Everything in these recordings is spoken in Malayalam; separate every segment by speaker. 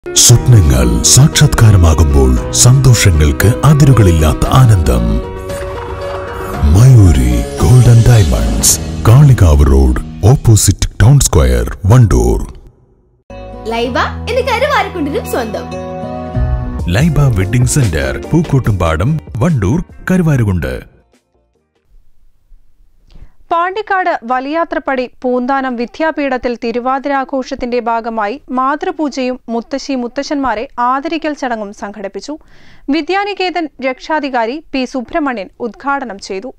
Speaker 1: സ്വപ്നങ്ങൾ സാക്ഷാത്കാരമാകുമ്പോൾ സന്തോഷങ്ങൾക്ക് അതിരുകളില്ലാത്ത ആനന്ദം. Mayuri gold and diamonds, Kalikavu road, opposite town square, Wandoor.
Speaker 2: Laiba എന്ന് കരുവാരക്കുണ്ടിനും സ്വന്തം.
Speaker 1: Laiba wedding centre, Pookkottumpadam, Wandoor, Karuvarakundu.
Speaker 3: പാണ്ടിക്കാട് വലിയാത്രപ്പടി പൂന്താനം വിദ്യാപീഠത്തിൽ തിരുവാതിരാഘോഷത്തിന്റെ ഭാഗമായി മാതൃപൂജയും മുത്തശ്ശി മുത്തശ്ശന്മാരെ ആദരിക്കൽ ചടങ്ങും സംഘടിപ്പിച്ചു. വിദ്യാനികേതൻ രക്ഷാധികാരി പി സുബ്രഹ്മണ്യൻ ഉദ്ഘാടനം ചെയ്തു.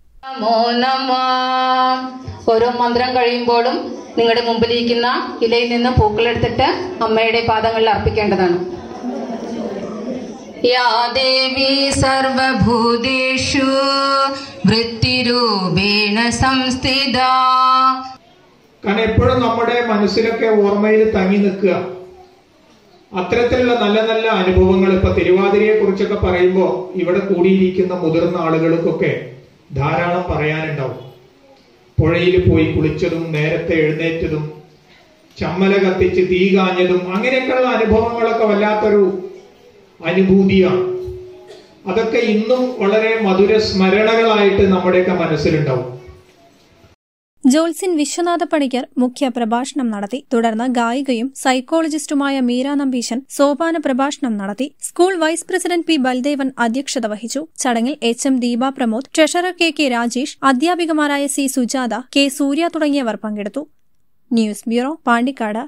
Speaker 4: ഓരോ മന്ത്രം കഴിയുമ്പോഴും നിങ്ങളുടെ മുമ്പിലിരിക്കുന്ന ഇലയിൽ നിന്ന് പൂക്കളെടുത്തിട്ട് അമ്മയുടെ പാദങ്ങളിൽ അർപ്പിക്കേണ്ടതാണ്. യാ ദേവി സർവഭൂതേഷു വൃത്തിരൂപേണ സംസ്ഥിത.
Speaker 5: കാരണം എപ്പോഴും നമ്മുടെ മനസ്സിലൊക്കെ ഓർമ്മയിൽ തങ്ങി നിൽക്കുക അത്തരത്തിലുള്ള നല്ല നല്ല അനുഭവങ്ങൾ. ഇപ്പൊ തിരുവാതിരയെ കുറിച്ചൊക്കെ പറയുമ്പോൾ ഇവിടെ കൂടിയിരിക്കുന്ന മുതിർന്ന ആളുകൾക്കൊക്കെ ധാരാളം പറയാനുണ്ടാവും. പുഴയിൽ പോയി കുളിച്ചതും, നേരത്തെ എഴുന്നേറ്റതും, ചമ്മല കത്തിച്ച് തീ കാഞ്ഞതും, അങ്ങനെയൊക്കെയുള്ള അനുഭവങ്ങളൊക്കെ വല്ലാത്തൊരു അനുഭൂതിയാണ്. അതൊക്കെ ഇന്നും വളരെ മധുര സ്മരണകളായിട്ട് നമ്മുടെയൊക്കെ മനസ്സിലുണ്ടാവും.
Speaker 6: ജോത്സ്യൻ വിശ്വനാഥ പണിക്കർ മുഖ്യ പ്രഭാഷണം നടത്തി. തുടർന്ന് ഗായികയും സൈക്കോളജിസ്റ്റുമായ മീര നമ്പീശൻ സോപാന പ്രഭാഷണം നടത്തി. School vice president P Baldevan അധ്യക്ഷത വഹിച്ചു. ചടങ്ങിൽ HM Deepa Pramod, treasurer KK Rajesh, അധ്യാപികമാരായ C സുജാത, K സൂര്യ തുടങ്ങിയവർ പങ്കെടുത്തു. News bureau, Pandikkad.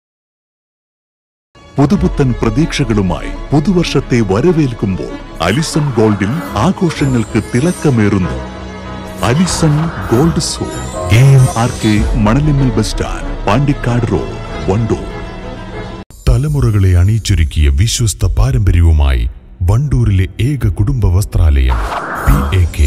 Speaker 1: പുതുപുത്തൻ പ്രതീക്ഷകളുമായി പുതുവർഷത്തെ വരവേൽക്കുമ്പോൾ അലിസൺ ഗോൾഡിൽ ആഘോഷങ്ങൾക്ക് തിളക്കമേറുന്നു. അലിസൺ ഗോൾഡ് സോ, AMRK Manalimmal bus stand, Pandikkad road, Wandoor. തലമുറകളെ അണിയിച്ചൊരുക്കിയ വിശ്വസ്ത പാരമ്പര്യവുമായി വണ്ടൂരിലെ ഏക കുടുംബ വസ്ത്രാലയം PAK